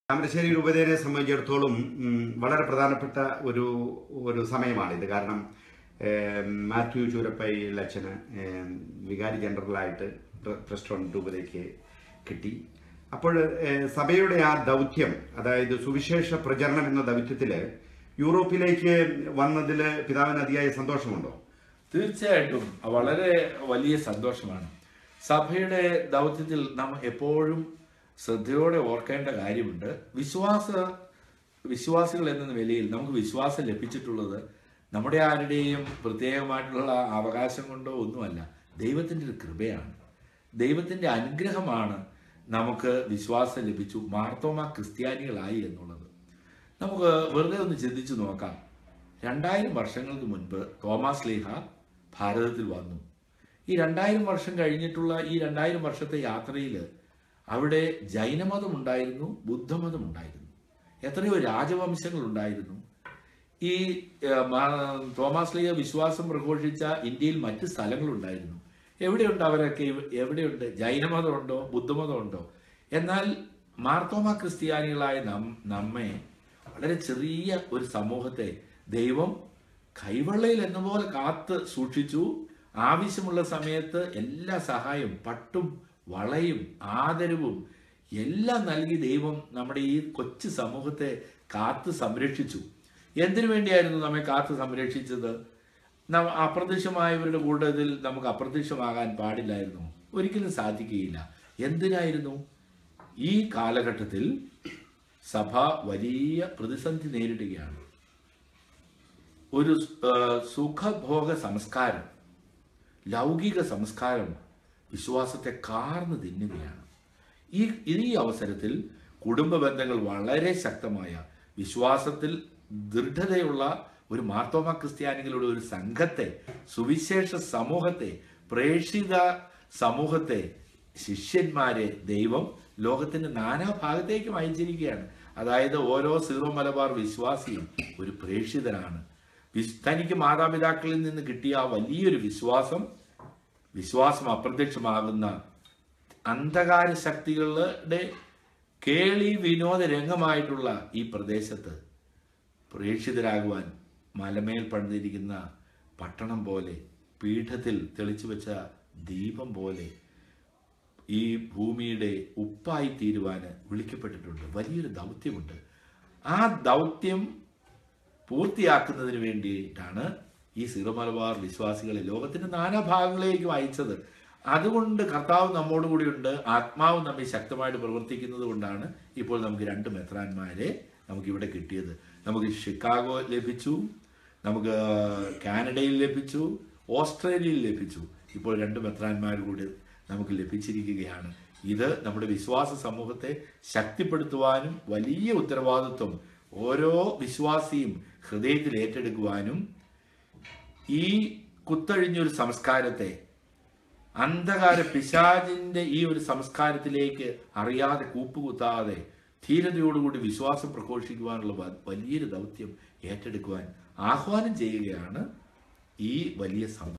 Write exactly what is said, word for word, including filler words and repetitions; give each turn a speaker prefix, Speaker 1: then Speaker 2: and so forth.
Speaker 1: താമരശ്ശേരി രൂപതയെ സംബന്ധിച്ചിടത്തോളം വളരെ പ്രധാനപ്പെട്ട ഒരു ഒരു സമയമാണിത്. കാരണം മാത്യു ചൂരപ്പയിൽ അച്ഛന് വികാരി ജനറലായിട്ട് പ്രസിഡന്റ് രൂപതയ്ക്ക് കിട്ടി. അപ്പോൾ സഭയുടെ ആ ദൗത്യം, അതായത് സുവിശേഷ പ്രചരണം എന്ന ദൗത്യത്തിൽ യൂറോപ്പിലേക്ക് വന്നതിൽ പിതാവിന് അതിയായ സന്തോഷമുണ്ടോ?
Speaker 2: തീർച്ചയായിട്ടും വളരെ വലിയ സന്തോഷമാണ്. സഭയുടെ ദൗത്യത്തിൽ നാം എപ്പോഴും ശ്രദ്ധയോടെ ഓർക്കേണ്ട കാര്യമുണ്ട്. വിശ്വാസ വിശ്വാസികൾ എന്ന നിലയിൽ നമുക്ക് വിശ്വാസം ലഭിച്ചിട്ടുള്ളത് നമ്മുടെ ആരുടെയും പ്രത്യേകമായിട്ടുള്ള അവകാശം കൊണ്ടോ ഒന്നുമല്ല, ദൈവത്തിൻ്റെ ഒരു കൃപയാണ്, ദൈവത്തിൻ്റെ അനുഗ്രഹമാണ് നമുക്ക് വിശ്വാസം ലഭിച്ചു, മാർത്തോമാ ക്രിസ്ത്യാനികളായി എന്നുള്ളത്. നമുക്ക് വെറുതെ ഒന്ന് ചിന്തിച്ചു നോക്കാം. രണ്ടായിരം വർഷങ്ങൾക്ക് മുൻപ് തോമാസ് ലീഹ ഭാരതത്തിൽ വന്നു. ഈ രണ്ടായിരം വർഷം കഴിഞ്ഞിട്ടുള്ള ഈ രണ്ടായിരം വർഷത്തെ യാത്രയിൽ അവിടെ ജൈനമതം ഉണ്ടായിരുന്നു, ബുദ്ധമതം ഉണ്ടായിരുന്നു, എത്രയോ രാജവംശങ്ങൾ ഉണ്ടായിരുന്നു. ഈ തോമാസ് ലീഹ വിശ്വാസം പ്രഘോഷിച്ച ഇന്ത്യയിൽ മറ്റ് സ്ഥലങ്ങളുണ്ടായിരുന്നു. എവിടെയുണ്ട് അവരൊക്കെ? എവിടെയുണ്ട്? ജൈനമതം ഉണ്ടോ? ബുദ്ധമതം ഉണ്ടോ? എന്നാൽ മാർത്തോമാ ക്രിസ്ത്യാനികളായ നം നമ്മെ വളരെ ചെറിയ ഒരു സമൂഹത്തെ ദൈവം കൈവെള്ളയിൽ എന്ന പോലെ കാത്ത് സൂക്ഷിച്ചു. ആവശ്യമുള്ള സമയത്ത് എല്ലാ സഹായവും, പട്ടും വളയും ആദരവും എല്ലാം നൽകി ദൈവം നമ്മുടെ ഈ കൊച്ചു സമൂഹത്തെ കാത്ത് സംരക്ഷിച്ചു. എന്തിനു വേണ്ടിയായിരുന്നു നമ്മെ കാത്ത് സംരക്ഷിച്ചത്? ന അപ്രത്യക്ഷമായവരുടെ കൂട്ടത്തിൽ നമുക്ക് അപ്രത്യക്ഷമാകാൻ പാടില്ലായിരുന്നു, ഒരിക്കലും സാധിക്കുകയില്ല. എന്തിനായിരുന്നു? ഈ കാലഘട്ടത്തിൽ സഭ വലിയ പ്രതിസന്ധി നേരിടുകയാണ്. ഒരു സുഖഭോഗ സംസ്കാരം, ലൗകിക സംസ്കാരം വിശ്വാസത്തെ കാർന്നു തിന്നുകയാണ്. ഈ ഈ അവസരത്തിൽ കുടുംബ ബന്ധങ്ങൾ വളരെ ശക്തമായ, വിശ്വാസത്തിൽ ദൃഢതയുള്ള ഒരു മാർത്തോമാ ക്രിസ്ത്യാനികളുടെ ഒരു സംഘത്തെ, സുവിശേഷ സമൂഹത്തെ, പ്രേക്ഷിത സമൂഹത്തെ, ശിഷ്യന്മാരെ ദൈവം ലോകത്തിന്റെ നാനാഭാഗത്തേക്കും അയച്ചിരിക്കുകയാണ്. അതായത് ഓരോ സീറോ മലബാർ വിശ്വാസിയും ഒരു പ്രേക്ഷിതനാണ്. തനിക്ക് മാതാപിതാക്കളിൽ നിന്ന് കിട്ടിയ ആ വലിയൊരു വിശ്വാസം, വിശ്വാസം അപ്രത്യക്ഷമാകുന്ന അന്ധകാര ശക്തികളുടെ കേളി വിനോദ രംഗമായിട്ടുള്ള ഈ പ്രദേശത്ത് പ്രേക്ഷിതരാകുവാൻ മലമേൽ പണിതിരിക്കുന്ന പട്ടണം പോലെ, പീഠത്തിൽ തെളിച്ചു വെച്ച ദീപം പോലെ ഈ ഭൂമിയുടെ ഉപ്പായി തീരുവാൻ വിളിക്കപ്പെട്ടിട്ടുണ്ട്. വലിയൊരു ദൗത്യമുണ്ട്. ആ ദൗത്യം പൂർത്തിയാക്കുന്നതിന് വേണ്ടിയിട്ടാണ് ഈ സീറോ മലബാർ വിശ്വാസികളെ ലോകത്തിന്റെ നാനാഭാഗങ്ങളിലേക്കും അയച്ചത്. അതുകൊണ്ട് കർത്താവ് നമ്മോട് കൂടിയുണ്ട്, ആത്മാവ് നമ്മെ ശക്തമായിട്ട് പ്രവർത്തിക്കുന്നത് കൊണ്ടാണ് ഇപ്പോൾ നമുക്ക് രണ്ട് മെത്രാന്മാരെ നമുക്കിവിടെ കിട്ടിയത്. നമുക്ക് ഷിക്കാഗോ ലഭിച്ചു, നമുക്ക് കാനഡയിൽ ലഭിച്ചു, ഓസ്ട്രേലിയയിൽ ലഭിച്ചു. ഇപ്പോൾ രണ്ട് മെത്രാന്മാർ കൂടി നമുക്ക് ലഭിച്ചിരിക്കുകയാണ്. ഇത് നമ്മുടെ വിശ്വാസ സമൂഹത്തെ ശക്തിപ്പെടുത്തുവാനും വലിയ ഉത്തരവാദിത്വം ഓരോ വിശ്വാസിയും ഹൃദയത്തിൽ ഏറ്റെടുക്കുവാനും ഈ കുത്തഴിഞ്ഞൊരു സംസ്കാരത്തെ, അന്ധകാര പിശാചിന്റെ ഈ ഒരു സംസ്കാരത്തിലേക്ക് അറിയാതെ കൂപ്പുകുത്താതെ ധീരതയോടുകൂടി വിശ്വാസം പ്രഘോഷിക്കുവാനുള്ള വലിയൊരു ദൗത്യം ഏറ്റെടുക്കുവാൻ ആഹ്വാനം ചെയ്യുകയാണ് ഈ വലിയ സംഭവം.